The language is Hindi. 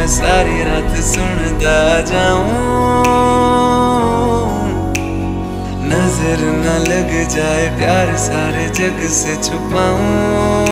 मैं सारी रात सुनता जाऊं, नजर न लग जाए प्यार सारे जग से छुपाऊं।